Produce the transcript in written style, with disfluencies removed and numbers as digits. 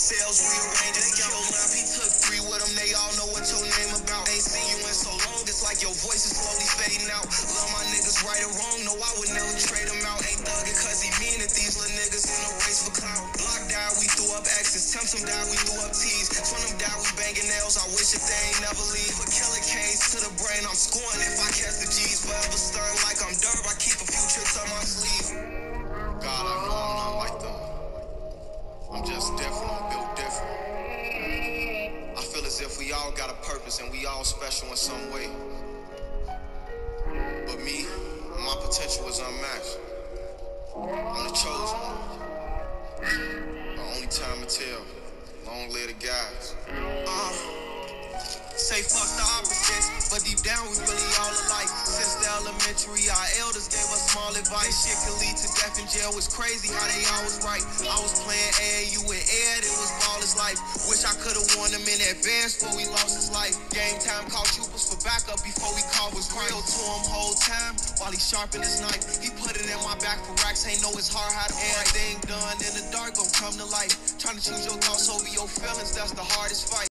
cells, rearrange it. Yo, lap, he took 3 with him, they all know what your name about. Ain't seen you in so long, it's like your voice is slowly fading out. Love my niggas right or wrong, no, I would never trade him out. Ain't thuggin' cause he mean it, these little niggas in a race for clout. Block died, we threw up X's, Tempt him died, we threw up T's. Twin him died, we banging nails, I wish that they ain't never leave. A killer case to the brain, I'm scoring if I catch the G's. Forever stern like I'm Durb, I keep a few tricks on my sleeve. God, I know I'm not like them. I'm just different, I'm built different. I feel as if we all got a purpose and we all special in some way. But me, my potential is unmatched. I'm the chosen one. The only time to tell. Long live the guys. Say fuck the opposites, but deep down we really all alike. Since the elementary, our elders gave us small advice. Shit could lead to death in jail, it's crazy how they always right. I was playing AAU with Ed, it was ballers life. Wish I could've won him in advance before we lost his life. Game time, called troopers for backup before we called was real to him whole time. While he sharpened his knife, he put it in my back for racks, ain't know it's hard how to fight. Everything done in the dark gon' come to light. Trying to choose your thoughts over your feelings, that's the hardest fight.